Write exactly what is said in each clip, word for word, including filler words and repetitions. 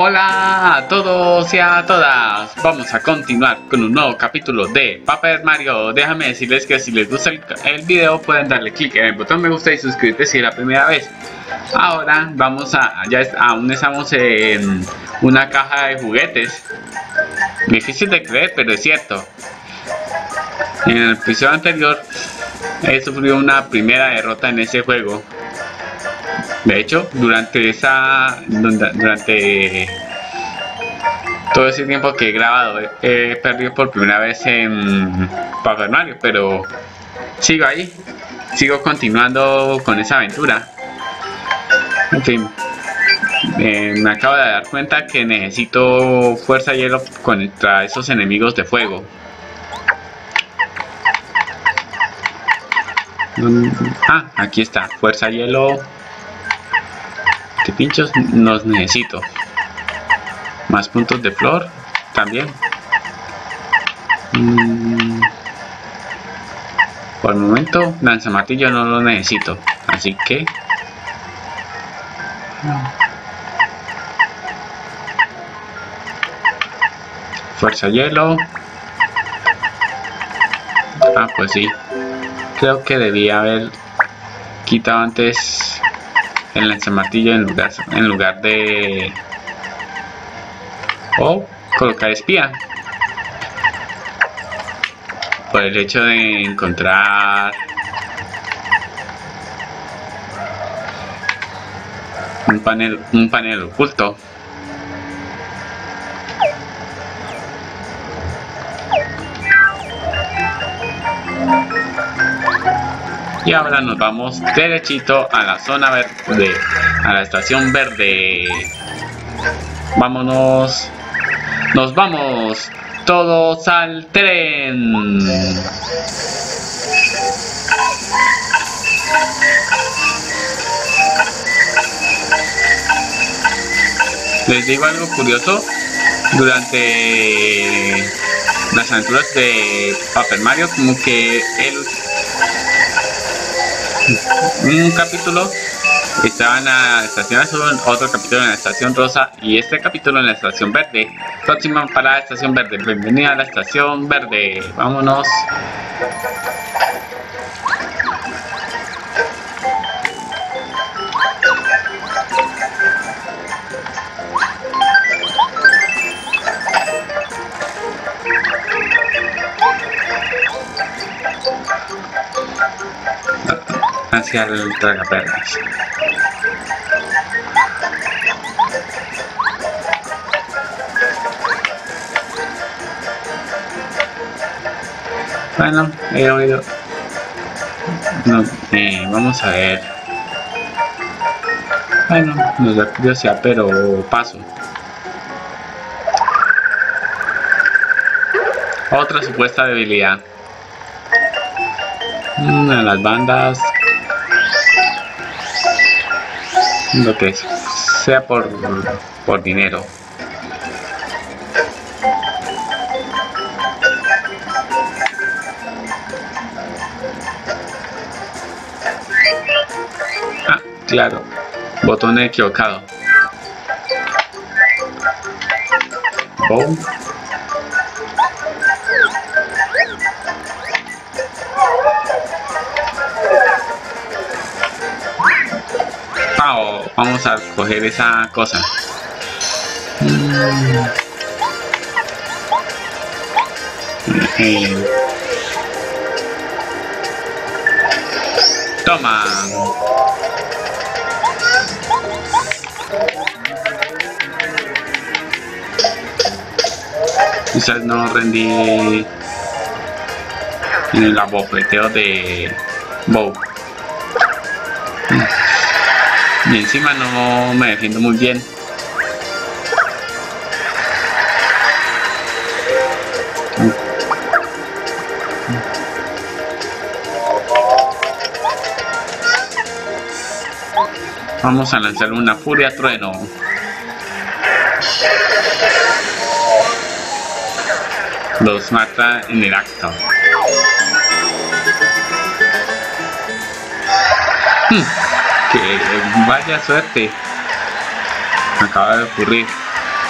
Hola a todos y a todas, vamos a continuar con un nuevo capítulo de Paper Mario. Déjame decirles que si les gusta el, el video pueden darle clic en el botón me gusta y suscribirse si es la primera vez. Ahora vamos a, ya es, aún estamos en una caja de juguetes. Difícil de creer, pero es cierto. En el episodio anterior he sufrido una primera derrota en ese juego. De hecho, durante esa durante todo ese tiempo que he grabado he perdido por primera vez en Paper Mario, pero sigo ahí, sigo continuando con esa aventura. En fin, eh, me acabo de dar cuenta que necesito fuerza hielo contra esos enemigos de fuego. Ah, aquí está, fuerza hielo. De pinchos los necesito. Más puntos de flor también. Mm. Por el momento lanzamartillo no lo necesito, así que fuerza hielo. Ah, pues sí, creo que debía haber quitado antes el lanzamartillo en lugar, en lugar de o oh, colocar espía, por el hecho de encontrar un panel un panel oculto. Y ahora nos vamos derechito a la zona verde, a la estación verde. Vámonos, nos vamos todos al tren. Les digo algo curioso, durante las aventuras de Paper Mario, como que el un capítulo estaba en la estación azul, otro capítulo en la estación rosa y este capítulo en la estación verde. Próxima parada, estación verde. Bienvenida a la estación verde. Vámonos. Hacia el tragaperras. Bueno, he oído. No, eh, vamos a ver. Bueno, nos da curiosidad, pero paso. Otra supuesta debilidad. Una de las bandas. Lo que sea por, por dinero. Ah, claro, botón equivocado. Oh. Vamos a coger esa cosa. Mm. Eh. Toma. Quizás no rendí en el abofeteo de Bow. Y encima no me defiendo muy bien. Vamos a lanzar una furia trueno. Los mata en el acto. Hmm. Que vaya suerte. Me acaba de ocurrir.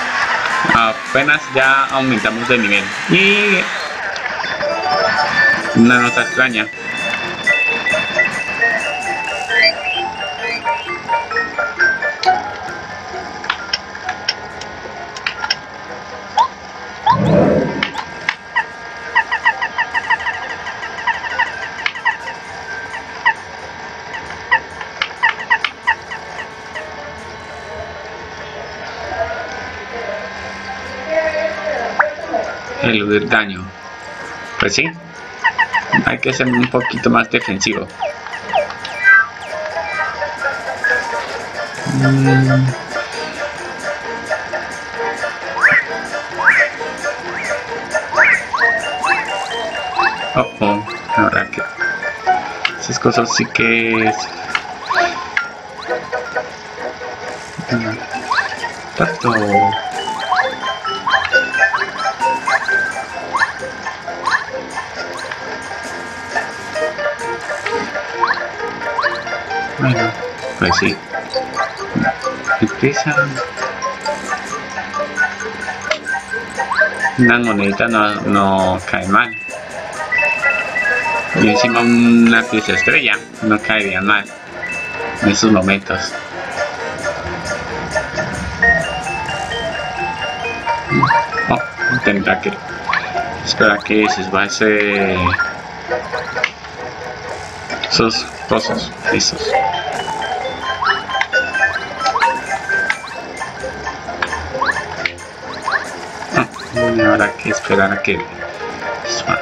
Apenas ya aumentamos de nivel. Y una nota extraña. Eludir daño. Pues sí, hay que ser un poquito más defensivo. Mm. Oh, oh, ahora que esas cosas sí que es tanto. Bueno, pues sí. Empieza. Una monedita no, no cae mal. Y encima una pieza estrella no caería mal en esos momentos. Oh, tendrá que esperar que se esbace esos pozos listos. Oh, habrá que esperar a que suba.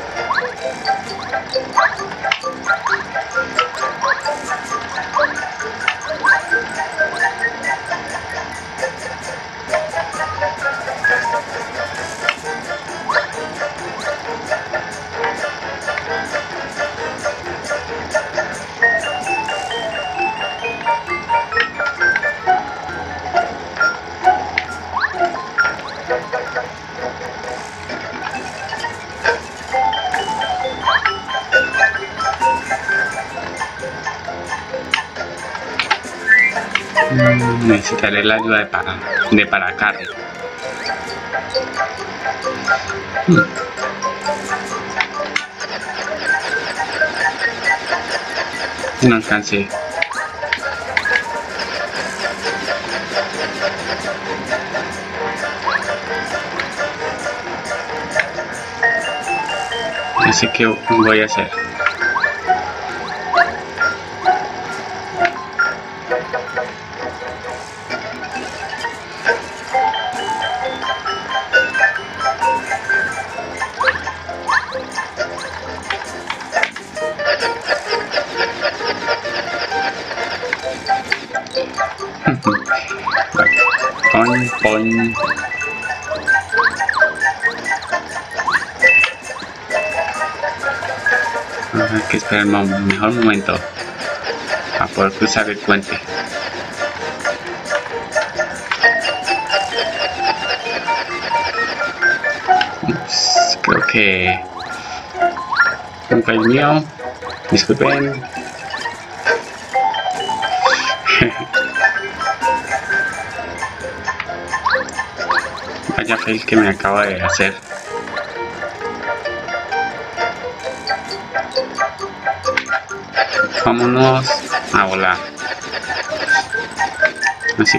Necesitaré la ayuda de para de Paracarry. Hmm. No alcancé. No sé qué voy a hacer. Pon, pon. Hay que esperar un mejor momento para poder cruzar el puente. Ups, creo que un país mío. Disculpen. Vaya fail que me acaba de hacer. Vámonos a volar. Así.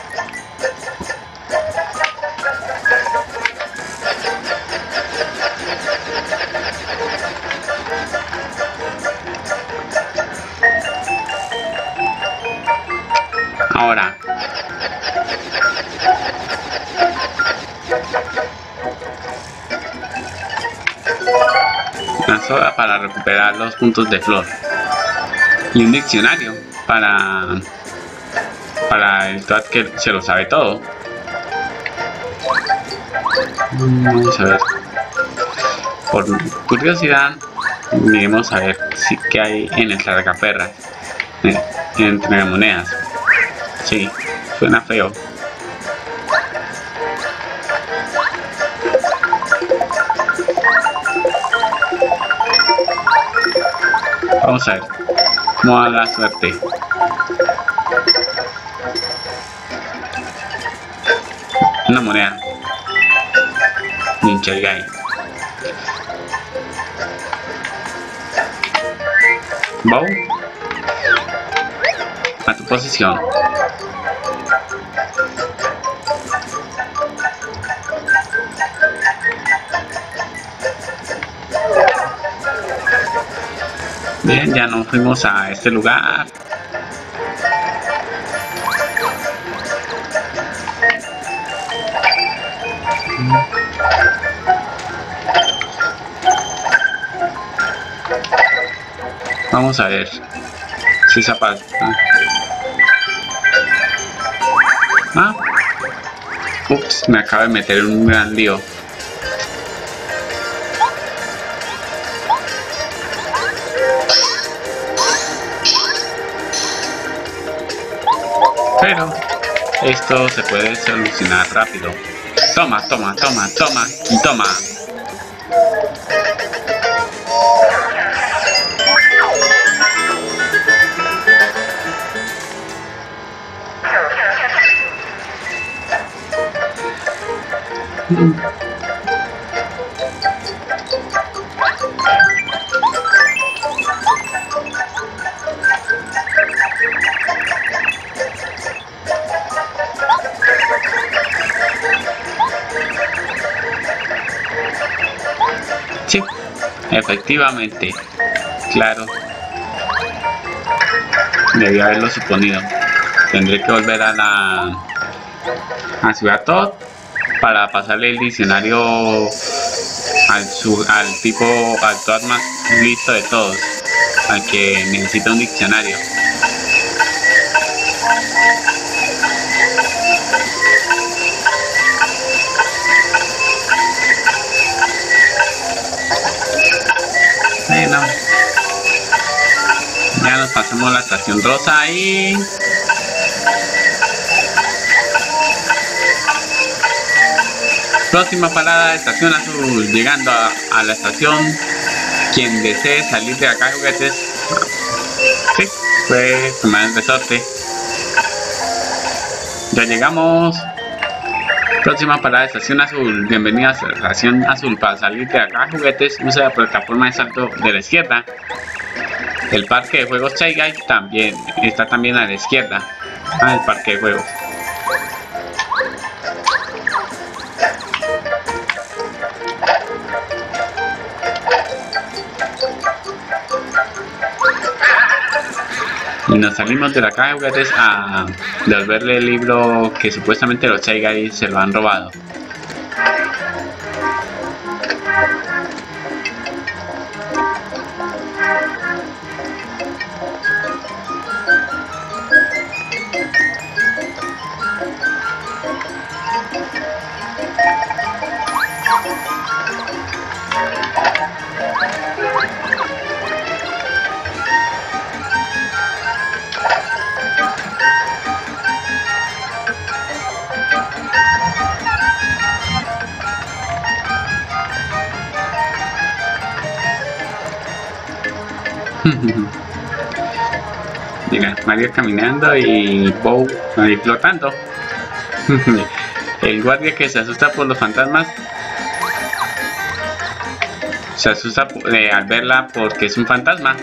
Ahora. Una soda para recuperar los puntos de flor. Y un diccionario para para el Toad que se lo sabe todo. Vamos a ver. Por curiosidad, miremos a ver si qué hay en el tragaperras eh, entre monedas. Sí, suena feo. Vamos a ver cómo va la suerte. Una moneda. un Chaigai. Bow, a tu posición. Bien, ya nos fuimos a este lugar. Vamos a ver si se apaga. Ah, ups, me acabo de meter en un gran lío. Pero esto se puede solucionar rápido. Toma, toma, toma, toma y toma. Sí, efectivamente, claro, debí haberlo suponido. Tendré que volver a la a Ciudad Todd para pasarle el diccionario al, su, al tipo, al Todd más listo de todos, al que necesita un diccionario. Bueno, ya nos pasamos la estación rosa y próxima parada, estación azul. Llegando a, a la estación, quien desee salir de acá, juguetes, sí, pues tomar el resorte. Ya llegamos. Próxima parada, estación azul. Bienvenidos a la estación azul. Para salir de acá, juguetes, use la plataforma de salto de la izquierda. El parque de juegos Chaigai también está también a la izquierda. Ah, el parque de juegos. Y nos salimos de la caja de juguetes a devolverle el libro que supuestamente los Chaigai se lo han robado. Mira, Mario caminando y Bow ahí flotando. El guardia que se asusta por los fantasmas se asusta eh, al verla porque es un fantasma.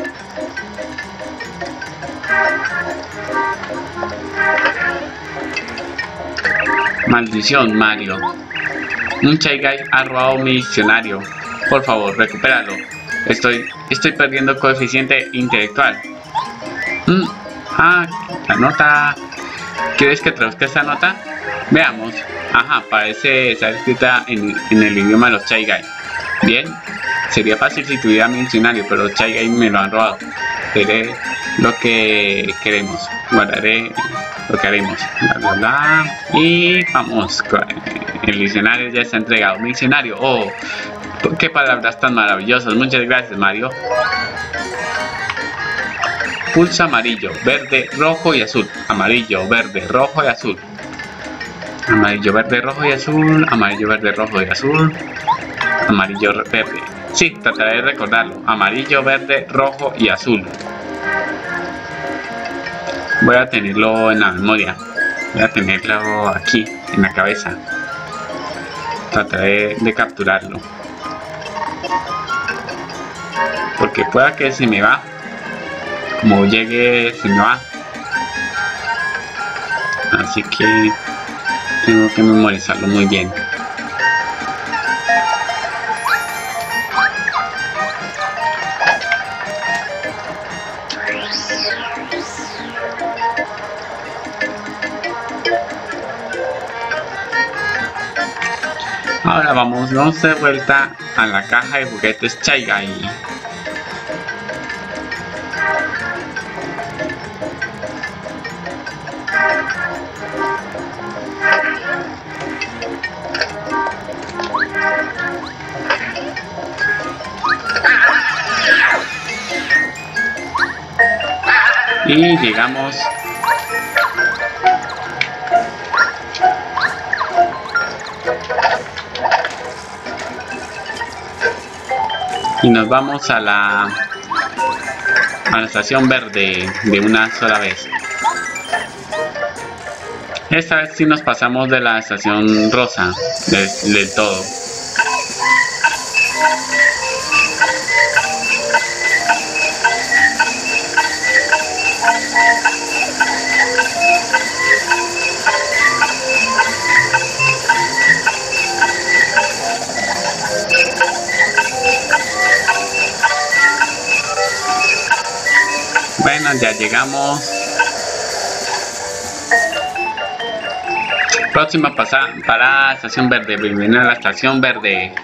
Maldición, Mario. Un Chaigai ha robado mi diccionario. Por favor, recupéralo. Estoy, estoy perdiendo coeficiente intelectual. Mm, ah, la nota. ¿Quieres que traduzca esta nota? Veamos. Ajá, parece estar escrita en, en el idioma de los Chaigai. Bien, sería fácil si tuviera mi diccionario, pero los Chaigai me lo han robado. Veré lo que queremos. Guardaré lo que haremos. Bla, bla, bla. Y vamos. El diccionario ya está entregado. Mi diccionario. Oh, qué palabras tan maravillosas. Muchas gracias, Mario. Pulsa amarillo, verde, rojo y azul. Amarillo, verde, rojo y azul. Amarillo, verde, rojo y azul. Amarillo, verde, rojo y azul. Amarillo, verde. Sí, trataré de recordarlo. Amarillo, verde, rojo y azul. Voy a tenerlo en la memoria. Voy a tenerlo aquí, en la cabeza. Trataré de capturarlo. Porque pueda que se me va. Como llegue, se me va. Así que tengo que memorizarlo muy bien. Ahora vamos, vamos de vuelta a la caja de juguetes Chaigai. Y llegamos y nos vamos a la a la estación verde de una sola vez. Esta vez sí nos pasamos de la estación rosa del, del todo. Bueno, ya llegamos. Próxima pasada para estación verde. Bienvenido a la estación verde.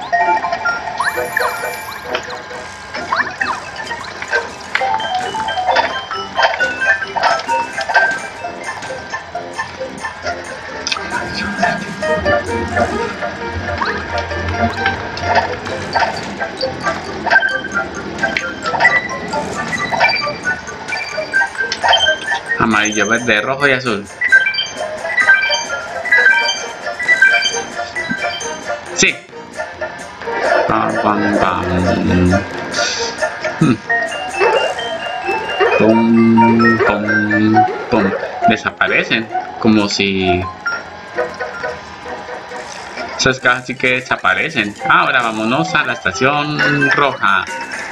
Amarillo, verde, rojo y azul. Sí. Pam, pam, pam. Hmm. Pum, pum, pum. Desaparecen. Como si... Esas cajas sí que desaparecen. Ahora vámonos a la estación roja.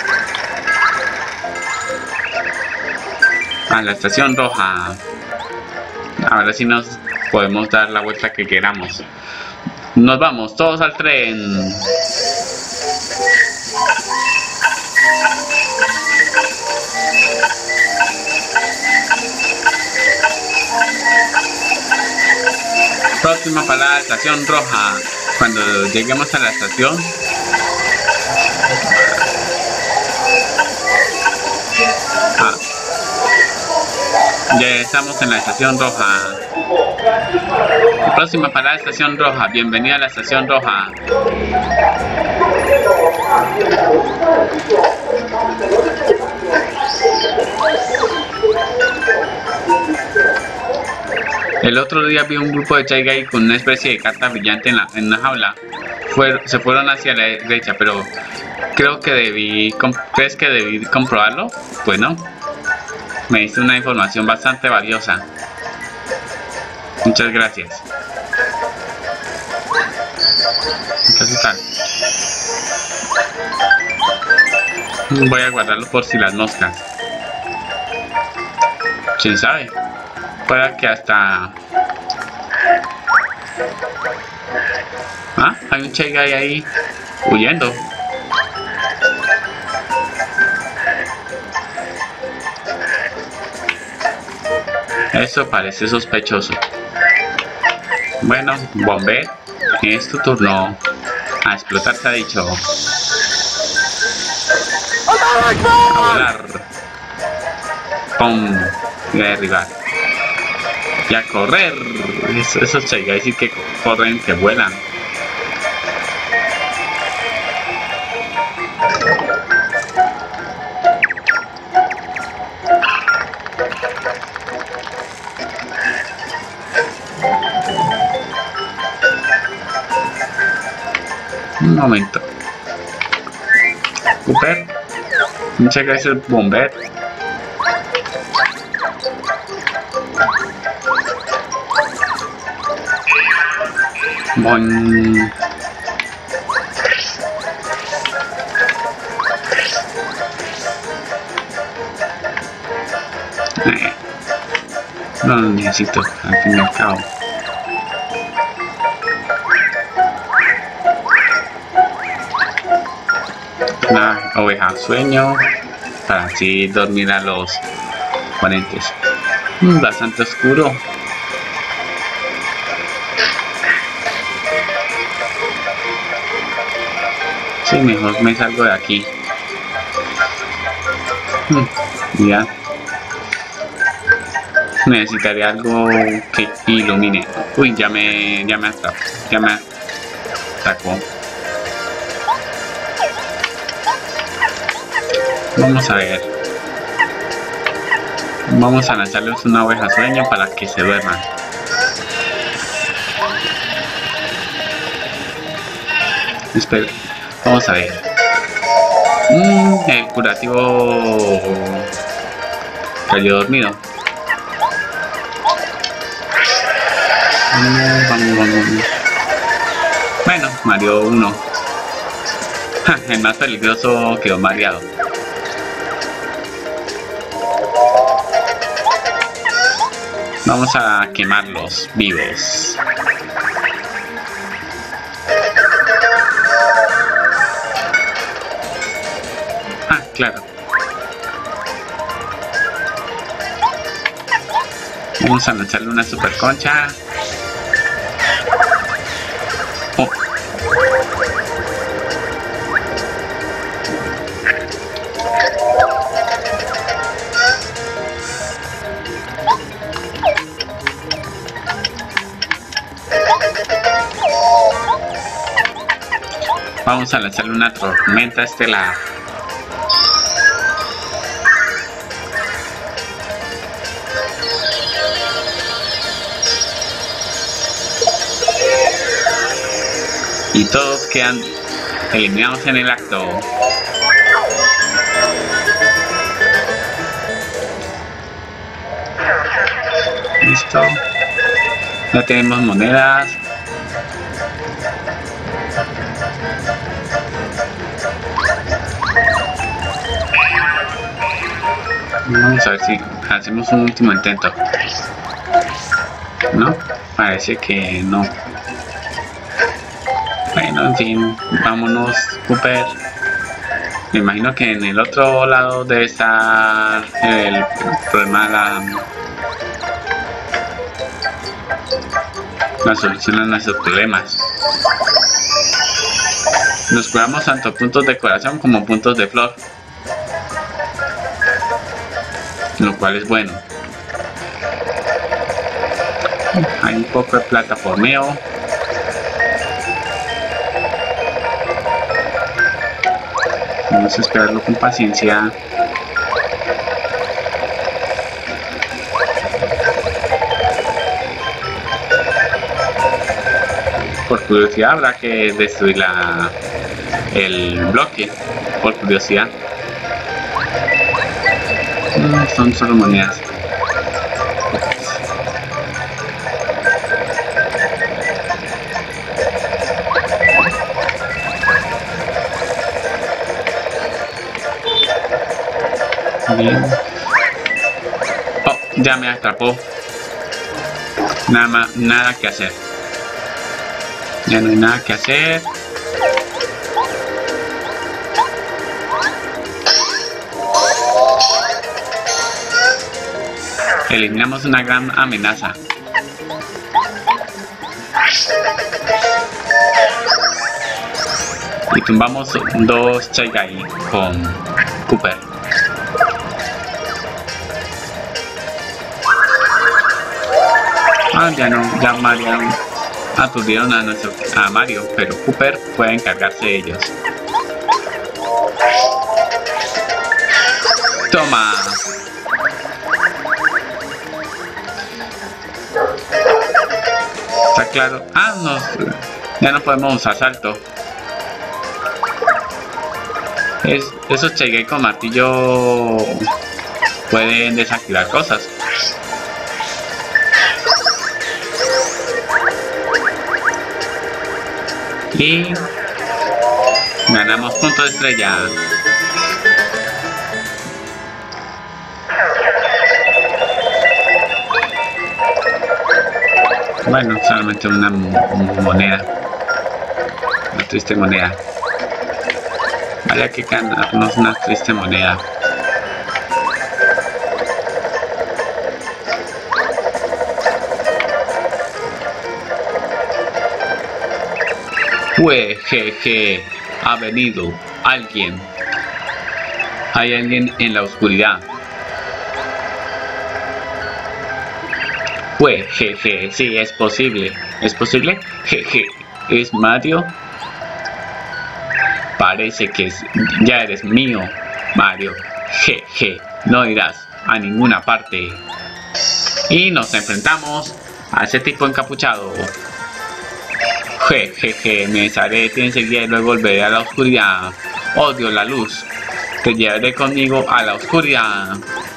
A la estación roja. Ahora sí nos podemos dar la vuelta que queramos. Nos vamos todos al tren. Próxima parada, estación roja. Cuando lleguemos a la estación, ah, ya estamos en la estación roja. Próxima parada, estación roja. Bienvenida a la estación roja. El otro día vi un grupo de Chaigai con una especie de carta brillante en, la, en una jaula. Fue, se fueron hacia la derecha, pero creo que debí... ¿Crees que debí comprobarlo? Pues no. Me diste una información bastante valiosa. Muchas gracias. ¿Qué tal? Voy a guardarlo por si las moscas. ¿Quién sabe? Puede que hasta... Ah, hay un Chaigai ahí huyendo. Eso parece sospechoso. Bueno, Bomber, es tu turno. A explotar se ha dicho. A volar. ¡Pum! Y a derribar. Y a correr. Es, esos Chaigai sí que corren, que vuelan. Un momento. Cooper. Muchas gracias, Bomber. Bon... No lo necesito, al fin y al cabo. Una oveja sueño para así dormir a los oponentes. Mm, bastante oscuro. Sí, mejor me salgo de aquí. Mm, ya. Necesitaría algo que ilumine. Uy, ya me, ya me atrapó. Ya me atacó. Vamos a ver. Vamos a lanzarles una oveja sueño para que se duerman. Espera. Vamos a ver. Mm, el curativo cayó dormido. Vamos, vamos, vamos. Bueno, Mario uno. El más peligroso quedó mareado. Vamos a quemarlos vivos. Ah, claro. Vamos a lanzarle una super concha. Oh. Vamos a lanzarle una tormenta estelar. Y todos quedan eliminados en el acto. Listo. Ya tenemos monedas. Vamos a ver si hacemos un último intento. No, parece que no. Bueno, en fin, vámonos, Cooper. Me imagino que en el otro lado debe estar el problema, la, la solución a nuestros problemas. Nos curamos tanto puntos de corazón como puntos de flor, lo cual es bueno. Hay un poco de plataformeo. Vamos a esperarlo con paciencia. Por curiosidad habrá que destruir la, el bloque. Por curiosidad. Mm, son solo monedas. Bien. Oh, ya me atrapó. Nada más, nada que hacer. Ya no hay nada que hacer. Eliminamos una gran amenaza. Y tumbamos dos Chaigai con Cooper. Ah, ya no, ya Mario aturdieron a, nuestro, a Mario, pero Cooper puede encargarse de ellos. Toma. Está claro. Ah, no, ya no podemos usar salto. Es, esos Chaigai con martillo pueden desactivar cosas. Y ganamos punto de estrella. Bueno, solamente una moneda. Una triste moneda. Vaya que ganarnos una triste moneda. Jue, jeje, ha venido alguien. Hay alguien en la oscuridad. Jue, jeje, sí, es posible. ¿Es posible? Jeje, ¿es Mario? Parece que es, ya eres mío, Mario. Jeje, no irás a ninguna parte. Y nos enfrentamos a ese tipo encapuchado. Jejeje, me desharé de ti enseguida y luego volveré a la oscuridad. Odio la luz. Te llevaré conmigo a la oscuridad.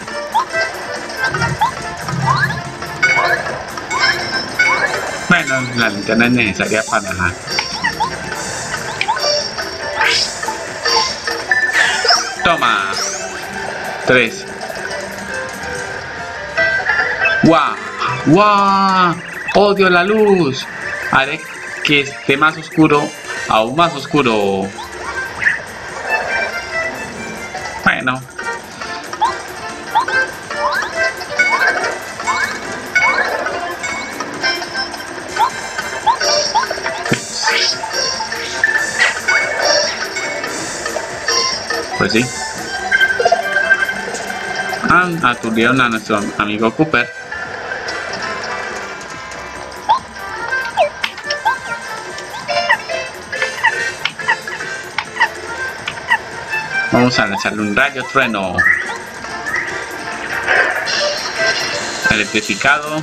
Bueno, la linterna es necesaria para... Toma. Tres. ¡Guau! ¡Guau! Odio la luz. Haré que esté más oscuro, aún más oscuro. Bueno. Pues sí. Ah, aturdieron a nuestro amigo Cooper. Vamos a lanzarle un rayo trueno. Electrificado.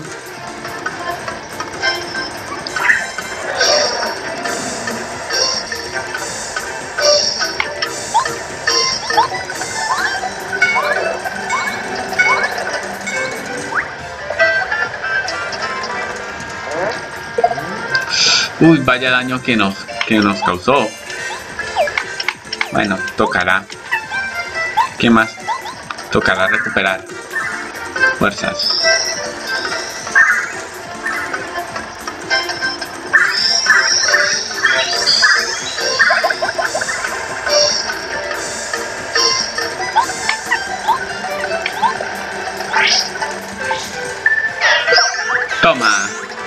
Uy, vaya daño que nos, que nos causó. Bueno, tocará. ¿Qué más? Tocará recuperar fuerzas. Toma.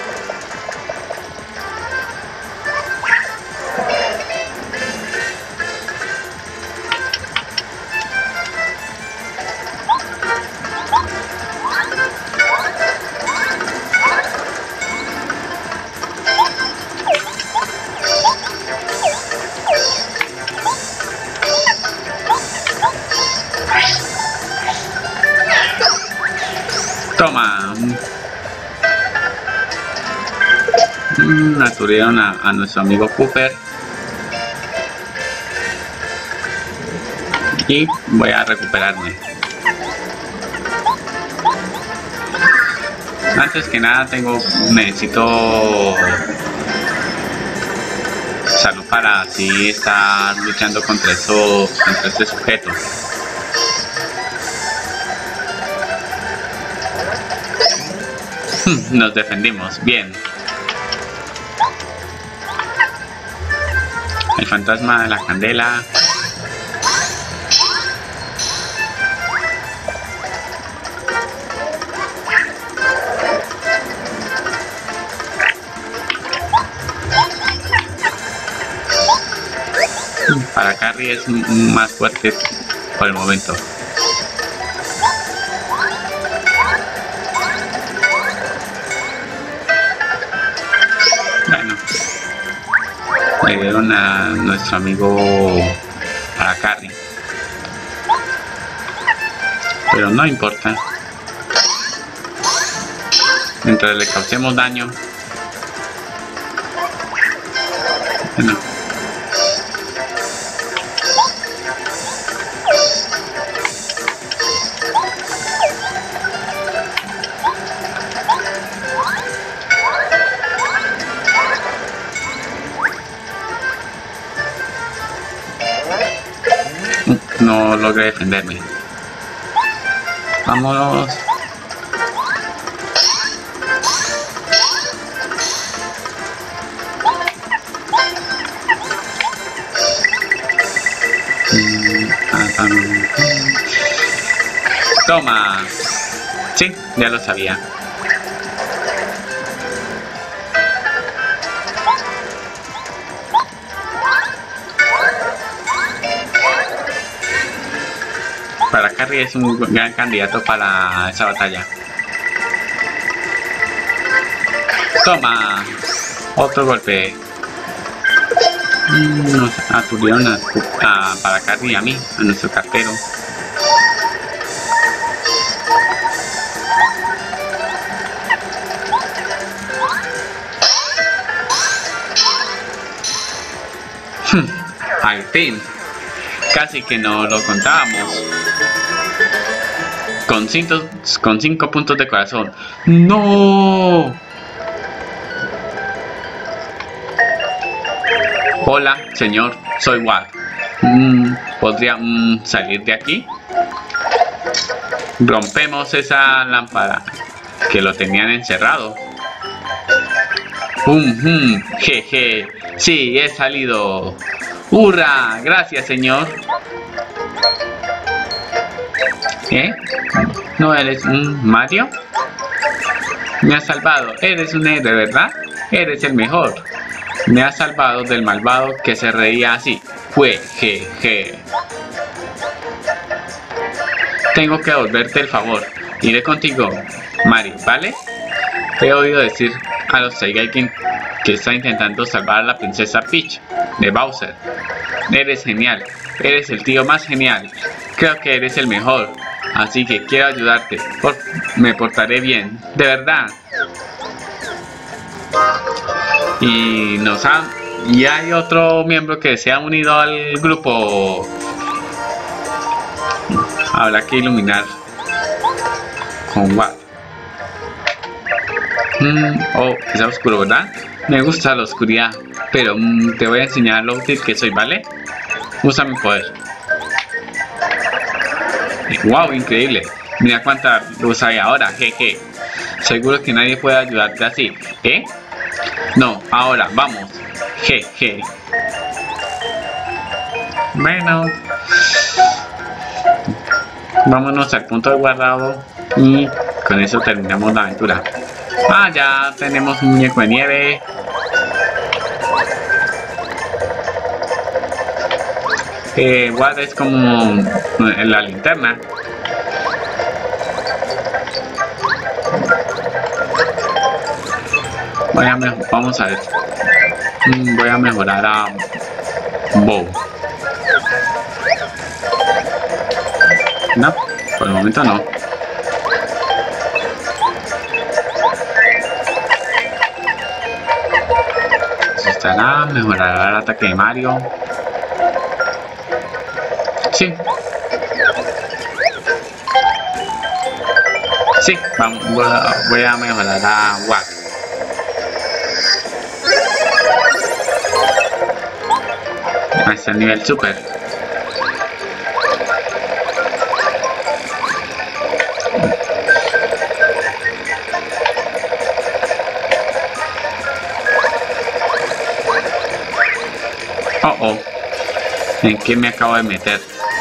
Toma. Mm, aturdieron a, a nuestro amigo Cooper. Y voy a recuperarme. Antes que nada tengo, necesito salud para así estar luchando contra eso, contra este sujeto. Nos defendimos, bien. El fantasma de la candela. Para Carrie es más fuerte por el momento. Bueno, le dieron a nuestro amigo a Carrie, pero no importa. Mientras le causemos daño, bueno. No logré defenderme. Vámonos. Toma. Sí, ya lo sabía. Para Carrie es un gran candidato para esa batalla. Toma. Otro golpe. Nos aturdieron a, a, para Carrie y a mí, a nuestro cartero. Al fin. Casi que no lo contábamos. Con cinco, con cinco puntos de corazón. ¡No! Hola, señor. Soy Watt. Mm, ¿Podría mm, salir de aquí? Rompemos esa lámpara. Que lo tenían encerrado. Um, um, jeje. Sí, he salido. ¡Hurra! Gracias, señor. ¿Eh? ¿No eres un Mario? Me has salvado. Eres un héroe, ¿verdad? Eres el mejor. Me has salvado del malvado que se reía así. Fue, jeje. Tengo que devolverte el favor. Iré contigo, Mario, ¿vale? He oído decir a los Saiyajin que está intentando salvar a la princesa Peach de Bowser. Eres genial. Eres el tío más genial. Creo que eres el mejor. Así que quiero ayudarte. Por, me portaré bien. De verdad. Y nos han... Y hay otro miembro que se ha unido al grupo. Habrá que iluminar con Watt. Mm, oh, está oscuro, ¿verdad? Me gusta la oscuridad. Pero mm, te voy a enseñar lo útil que soy, ¿vale? Usa mi poder. Wow, increíble. Mira cuánta luz hay ahora, jeje. Seguro que nadie puede ayudarte así, ¿eh? No, ahora, vamos. Jeje. Bueno. Vámonos al punto de guardado. Y con eso terminamos la aventura. Ah, ya tenemos un muñeco de nieve. Eh, Watt es como la linterna. Voy a vamos a ver. Voy a mejorar a Bow. No, por el momento no. Estará, mejorará el ataque de Mario. Sí. Sí, vamos, voy a mejorar a Watt. Hasta el nivel super. Oh, oh. ¿En qué me acabo de meter?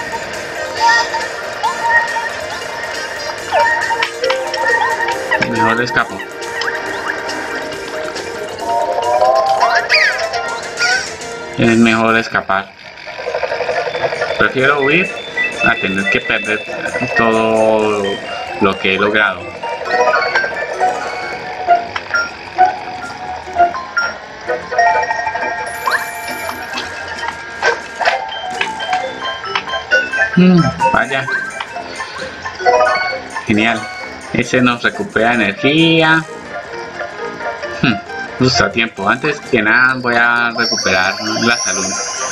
Mejor escapo. Es mejor escapar. Prefiero huir a tener que perder todo lo que he logrado. Mm, vaya. Genial. Ese nos recupera energía. Hmm, justo a tiempo. Antes que nada voy a recuperar la salud.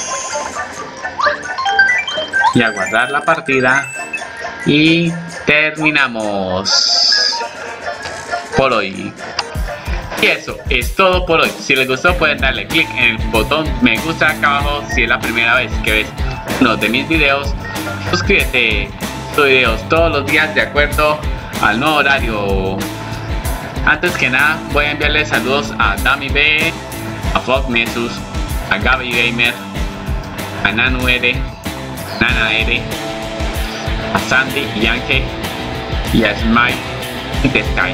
Y a guardar la partida. Y terminamos por hoy. Y eso es todo por hoy. Si les gustó pueden darle clic en el botón me gusta acá abajo si es la primera vez que ves uno de mis videos. Suscríbete. Subo videos todos los días de acuerdo al nuevo horario. Antes que nada voy a enviarle saludos a Dami B, a Fox Nessus, a Gaby Gamer, a Nanu R, Nana R, a Sandy y Ángel y a Smile y The Sky.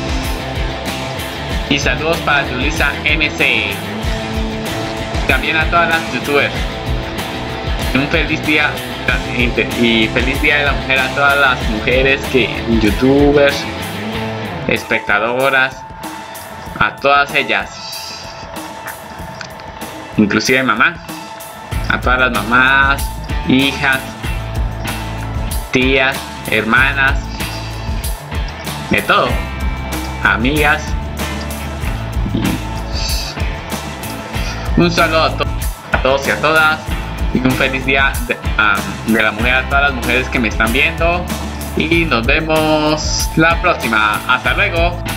Y saludos para Julissa M C. También a todas las youtubers. Un feliz día y feliz día de la mujer a todas las mujeres que youtubers, espectadoras, a todas ellas, inclusive mamá, a todas las mamás, hijas, tías, hermanas, de todo, amigas. Un saludo a, to a todos y a todas y un feliz día de, um, de la mujer a todas las mujeres que me están viendo y nos vemos la próxima. Hasta luego.